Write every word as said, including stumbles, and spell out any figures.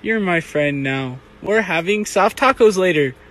You're my friend now. We're having soft tacos later.